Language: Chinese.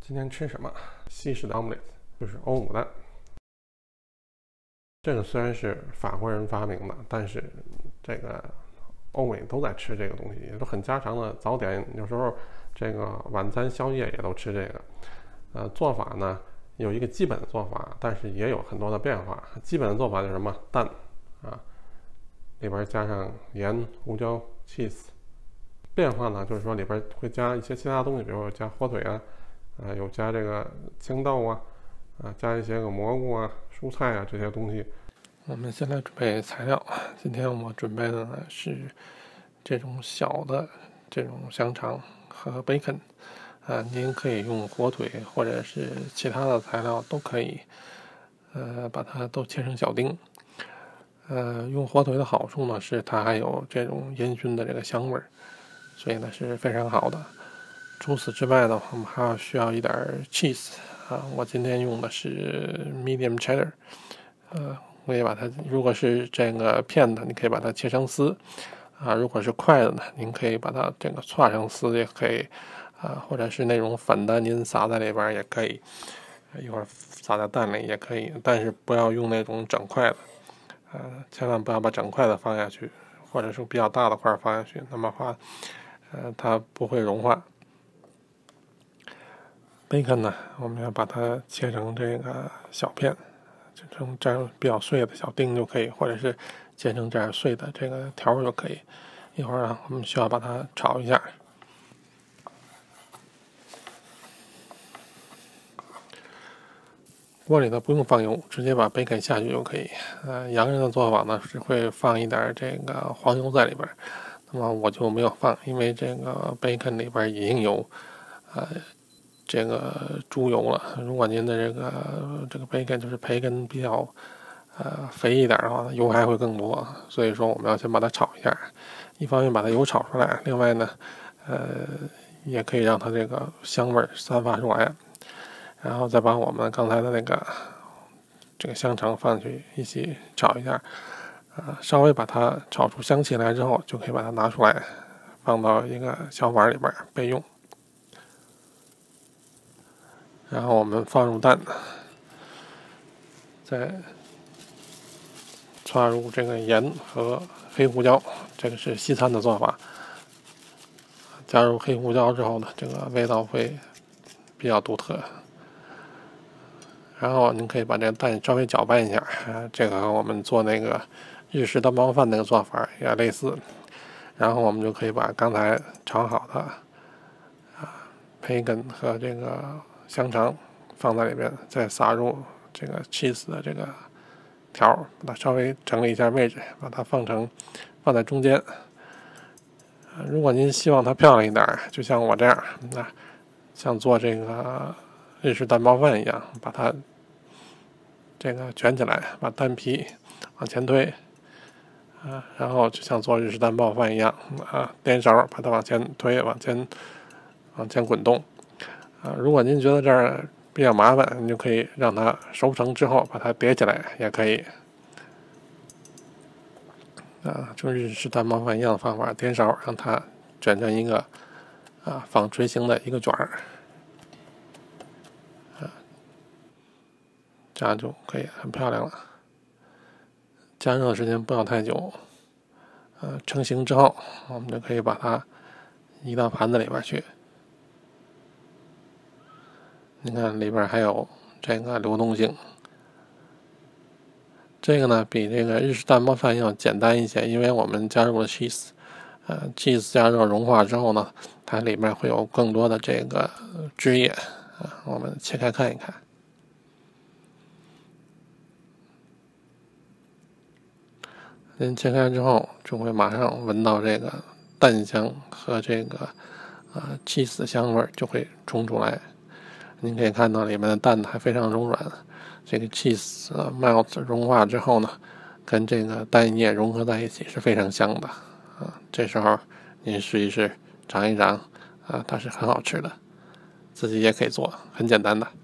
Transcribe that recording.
今天吃什么？西式的 omelet 就是欧姆蛋。这个虽然是法国人发明的，但是这个欧美都在吃这个东西，也都很家常的早点。有时候这个晚餐、宵夜也都吃这个。做法呢有一个基本的做法，但是也有很多的变化。基本的做法就是什么？蛋啊，里边加上盐、胡椒、cheese。变化呢，就是说里边会加一些其他东西，比如说加火腿啊，有加这个青豆啊，加一些个蘑菇啊、蔬菜啊这些东西。我们先来准备材料。今天我准备的呢是这种小的这种香肠和 bacon。您可以用火腿或者是其他的材料都可以，把它都切成小丁。用火腿的好处呢是它还有这种烟熏的这个香味儿。所以呢是非常好的。除此之外呢，我们还需要一点 cheese 我今天用的是 medium cheddar。我也把它，如果是这个片的，你可以把它切成丝如果是块的呢，您可以把它这个串成丝也可以或者是那种粉的，您撒在里边也可以，一会儿撒在蛋里也可以，但是不要用那种整块的，千万不要把整块的放下去，或者是比较大的块放下去，那么话它不会融化。bacon 呢，我们要把它切成这个小片，切成这样比较碎的小丁就可以，或者是切成这样碎的这个条就可以。一会儿我们需要把它炒一下。锅里头不用放油，直接把 bacon 下去就可以。洋人的做法呢是会放一点这个黄油在里边，那么我就没有放，因为这个 bacon 里边已经有这个猪油了。如果您的这个 bacon 就是培根比较肥一点的话，油还会更多。所以说我们要先把它炒一下，一方面把它油炒出来，另外呢也可以让它这个香味散发出来，然后再把我们刚才的这个香肠放进去一起炒一下，稍微把它炒出香气来之后，就可以把它拿出来放到一个小碗里边备用。然后我们放入蛋，再插入这个盐和黑胡椒，这个是西餐的做法。加入黑胡椒之后呢，这个味道会比较独特。然后您可以把这个蛋稍微搅拌一下，这个和我们做那个日式蛋包饭那个做法也类似。然后我们就可以把刚才炒好的培根和这个香肠放在里边，再撒入这个 cheese 的这个条，把它稍微整理一下位置，把它放在中间。如果您希望它漂亮一点，就像我这样，像做这个日式蛋包饭一样，把它这个卷起来，把蛋皮往前推，然后就像做日式蛋包饭一样，颠勺把它往前推，往前滚动。如果您觉得这儿比较麻烦，你就可以让它熟成之后把它叠起来也可以。就日式蛋包饭一样的方法，颠勺让它卷成一个纺锤形的一个卷儿，这样就可以很漂亮了。加热的时间不要太久。成型之后，我们就可以把它移到盘子里边去。你看里边还有这个流动性。这个呢比这个日式蛋包饭要简单一些，因为我们加入了 cheese。cheese 加热融化之后呢，它里面会有更多的这个汁液。我们切开看一看。您切开之后，就会马上闻到这个蛋香和这个cheese 香味就会冲出来。您可以看到里面的蛋还非常柔软，这个 cheese melt 融化之后呢，跟这个蛋液融合在一起是非常香的。这时候您试一试，尝一尝，它是很好吃的，自己也可以做，很简单的。